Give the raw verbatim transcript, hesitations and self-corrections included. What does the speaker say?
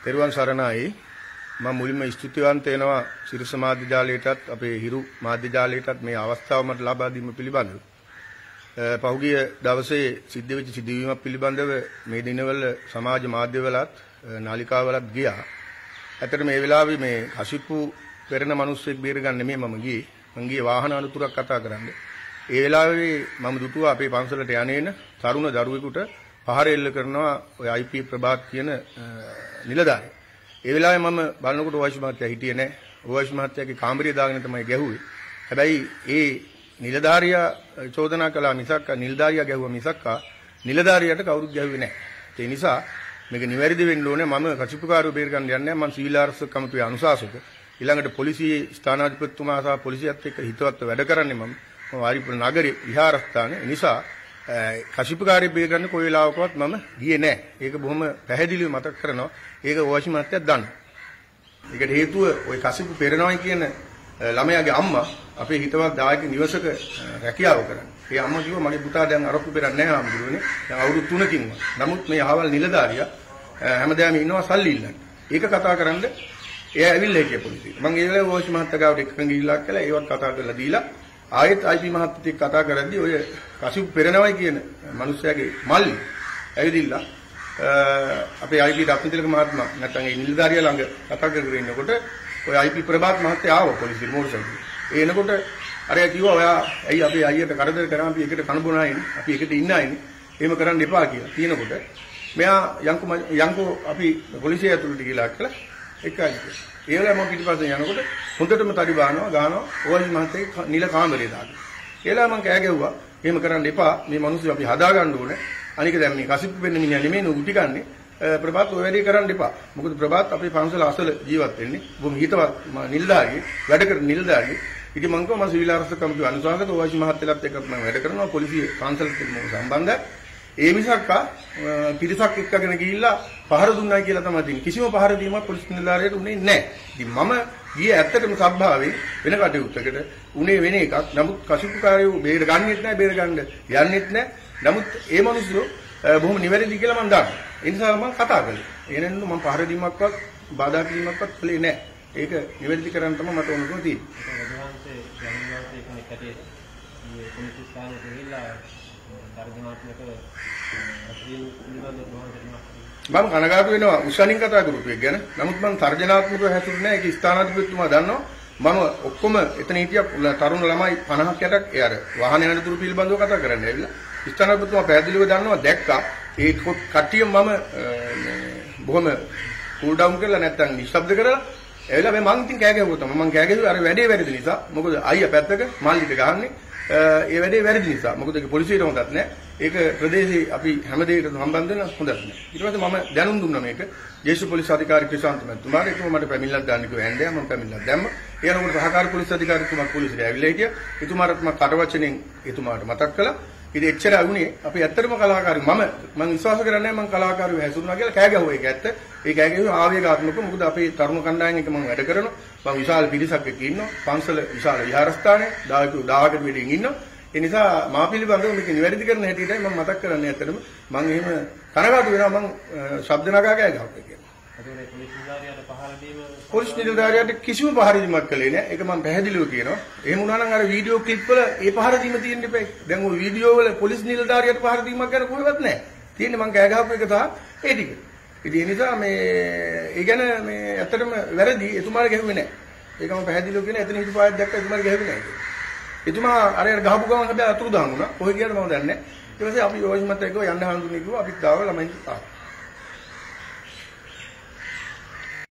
තෙරුවන් සරණයි. මම මුලින්ම ස්තුතිවන්ත වෙනවා සිරිස මාධ්‍ය ජාලයටත් අපේ හිරු මාධ්‍ය ජාලයටත් මේ අවස්ථාව මට ලබා දීම පිළිබඳව. පහුගිය දවසේ සිද්ධ වෙච්ච සිදුවීමක් පිළිබඳව මේ දිනවල සමාජ මාධ්‍යවලත් නාලිකාවලත් ගියා. ඇත්තට මේ වෙලාවේ මේ කසිප්පු පෙරණ මිනිස්සෙක් බේරගන්න නෙමෙයි මම ගියේ. මම ගියේ වාහන අනතුරක් කතා කරන්න. ඒ වෙලාවේ මම දුටුවා අපේ පන්සලට යන්නේන තරුණ දරුවෙකුට පහර එල්ල කරනවා ඔය ආයි පී ප්‍රභාත් කියන නිලධාරියා. ඒ වෙලාවේ මම බලනකොට ඕවයිස් මහත්තයා හිටියේ නැහැ. ඕවයිස් මහත්තයාගේ කාමරය දාගෙන තමයි ගැහුවේ. හැබැයි ඒ නිලධාරියා චෝදනා කළා මිසක් නිලධාරියා ගැහුවා මිසක් නිලධාරියාට කවුරුත් ගැහුවේ නැහැ. ඒ නිසා මේක නිවැරදි වෙන්න ඕනේ. මම කසිප්පුකාරව බේර ගන්න යන්නේ නැහැ. මම සිවිල් ආරක්ෂක කමිටුවේ අනුශාසක. ඊළඟට පොලිසියේ ස්ථානාධිපතිතුමා සහ පොලිසියත් එක්ක හිතවත්ව වැඩ කරන්නේ මම. මම වාරිපුර නගරේ විහාරස්ථානේ. ඒ නිසා කසිප්පුකාරය බේර ගන්න කොයි වෙලාවකවත් මම ගියේ නැහැ. ඒක බොහොම පැහැදිලිව මතක් කරනවා. ඒක ඕවයිස් මහත්තයාත් දන්නවා. ඒකට හේතුව ওই කසිප්පු පෙරණවයි කියන ළමයාගේ අම්මා අපේ හිතවත් දායක නිවසක රැකියාව කරන්නේ. ඒ අම්මා කිව්වා මගේ පුතා දැන් අරක්කු පෙරන්නේ නැහැ ආම්දුරනේ. දැන් අවුරුදු තුනකින්ම. නමුත් මේ අහවල් නිලධාරියා හැමදාම ඉන්නවා සල්ලි ඉල්ලන්න. ඒක කතා කරන්න එයා ඇවිල්ලා හිටිය පොලිසියට. මම ඒ වෙලාවේ ඕවයිස් මහත්තයා ගාවට එක්කන් ගිහිල්ලා කියලා ඒවත් කතා කරලා දීලා ආයෙත් ආයි පී මහත්තයත් එක්ක කතා කරද්දී ඔය කසිප්පු පෙරණවයි කියන මිනිස්යාගේ මල්ලි ඇවිදිලා අපේ ආයි පී රත්නතිලක මහත්මයා නැත්නම් ඒ නිලධාරියා ළඟ කතා කරගෙන ඉන්නකොට ඔය ආයි පී ප්‍රභාත් මහත්තයා ආවා පොලිසිය මෝටරසයිකල්. ඒ එනකොට අරයා කිව්වා ඔයා ඇයි අපේ අයියට කරදර කරා අපි එකට කන බොන අයනේ අපි එකට ඉන්න අයනේ එහෙම කරන්න එපා කියලා. කියනකොට මෙයා යංකෝ යංකෝ අපි පොලිසිය ඇතුළට ගිහලා කියලා එකයි. ඒ වෙලාව මම පිටිපස්සෙන් යනකොට හොඳටම තඩි බානවා ගානවා ඕවයිස් මහත්තයාගේ නිල කාමරේ දාගෙන. ඒ වෙලාව මම කෑ ගැව්වා එහෙම කරන්න එපා මේ මිනිස්සු අපි හදා ගන්න ඕනේ. අනික දැන් මේ කසිප්පු වෙන්න මිනිහා නෙමෙයි නුඹ උටි ගන්නෙ. ප්‍රභාත් ඔය වැඩේ කරන්න එපා. මොකද ප්‍රභාත් අපේ පන්සල අසල ජීවත් වෙන්නේ. බොහොම හිතවත් නිලධාරියෙක් වැඩ කරන නිලධාරියෙක්. ඉතින් මම කිව්වා මම සිවිල් ආරක්ෂක කමිටුවේ අනුශාසක ඕවයිස් මහත්තයලත් එක්ක මම වැඩ කරනවා පොලිසිය පන්සලට මම සම්බන්ධයි. ඒ මිසක්ක පිරිසක් එක්කගෙන ගිහිල්ලා පහර දුන්නා කියලා තමයි තියෙන්නේ. කිසිම පහර දීමක් පොලිස් නිලධාරියට උනේ නැහැ. ඉතින් මම ගියේ ඇත්තටම සබ්භාවේ වෙන කටයුත්තකට උනේ වෙන එකක්. නමුත් කසිප්පුකාරයෝ බේර ගන්නෙත් නැහැ බේර ගන්න යන්නෙත් නැහැ. නමුත් ඒ මිනිස්සු බොහොම නිවැරදි කියලා මම දන්නවා. ඒ නිසා මම කතා කළේ. එනනම් මම පහර දීමක්වත් බාධා කිරීමක්වත් කළේ නැහැ. ඒක නිවැරදි කරන්න තමයි මට ඕනකම තියෙන්නේ. මම කනගාටු වෙනවා උසනින් කතා කරපු එක ගැන. නමුත් මම තර්ජනාත්මකව හැසිරුනේ නැහැ. ඒක ස්ථානාධිපතිතුමා දන්නවා. මම ඔක්කොම එතන හිටියා තරුණ ළමයි පනහක් යටක් ඒ අර වාහන යනතුරු පිළිබඳව කතා කරන්න ඇවිල්ලා. ස්ථානාධිපතිතුමා පැහැදිලිව දන්නවා දැක්කා. ඒ කට්ටිය මම බොහොම කූල් ඩවුන් කරලා නැත්තම් නිශ්ශබ්ද කරලා එවිලා මම මං ඉතින් කෑ ගැහුවා තමයි. මං කෑ ගැහුවේ අර වැඩේ වැරදි නිසා. මොකද අයියා පැත්තක මල්ලිට ගහන්නේ. ඒ වැඩේ වැරදි නිසා. මොකද ඒක පොලිසියට හොඳත් නෑ. ඒක ප්‍රදේශයේ අපි හැම දෙයකටම සම්බන්ධ වෙන හොඳත් නෑ. ඊට පස්සේ මම දැනුම් දුන්නා මේක. ජ්‍යෙෂ්ඨ පොලිස් අධිකාරී ප්‍රශාන්ත මහත්මයාට. ඒකම මට පැමිණිල්ලක් දාන්න කිව්වා. ඇන්දෑ මම පැමිණිල්ලක් දැම්මා. ඒ යනකොට සහකාර පොලිස් අධිකාරීතුමා පොලිසියට ඇවිල්ලා හිටියා. එතුමාට මම කටවචනෙන් එතුමාට මතක් කළා. ඉතින් එච්චර වුණේ අපි ඇත්තටම කලාකාරයෝ මම මම විශ්වාස කරන්නේ නැහැ මම කලාකාරයෝ හැසුරුනා කියලා කෑ ගැහුවා. ඒක ඇත්ත. ඒ කෑ ගැහුවේ ආවේගාත්මක. මොකද අපේ තරුණ කණ්ඩායම් එක මම වැඩ කරනවා. මම විශාල පිරිසක් එක්ක ඉන්නවා. පන්සල විශාල විහාරස්ථානයේ දායකයෝ දහයකට වැඩි ඉන්නවා. ඒ නිසා මා පිළිබඳව මේක නිවැරදි කරන හැටියටයි මම මතක් කරන්නේ. ඇත්තටම මම එහෙම කනගාටු වෙනවා මම ශබ්ද නගා කෑ ගැහුවා කියලා. ඒකේ පොලිස් නිලධාරියාට පහර දීම පොලිස් නිලධාරියාට කිසිම පහර දීමක් කළේ නැහැ. ඒක මම පැහැදිලිව කියනවා. එහෙම වුණා නම් අර වීඩියෝ ක්ලිප් වල ඒ පහර දීම තියෙන්න එපා. දැන් ওই වීඩියෝ වල පොලිස් නිලධාරියාට පහර දීමක් ගැන කොහෙවත් නැහැ. තියෙන්නේ මම කෑ ගහපු එක සහ ඒ ටික. ඉතින් ඒ නිසා මේ ඒ ගැන මේ ඇත්තටම වැරදි. එතුමාට ගැහුවේ නැහැ. ඒක මම පැහැදිලිව කියන එතන හිටපු ආයත් දැක්ක එතුමාට ගැහුවේ නැහැ. එතුමා අර අර ගහපු ගමන් හැබැයි අතුරු දාන් වුණා. කොහෙ ගියාද මම දන්නේ නැහැ. ඊට පස්සේ අපි ඕවයිස් මහත්තයා කිව්වා යන්න හඳුන්නේ කිව්වා අපිත් දාව ළමයි ආවා.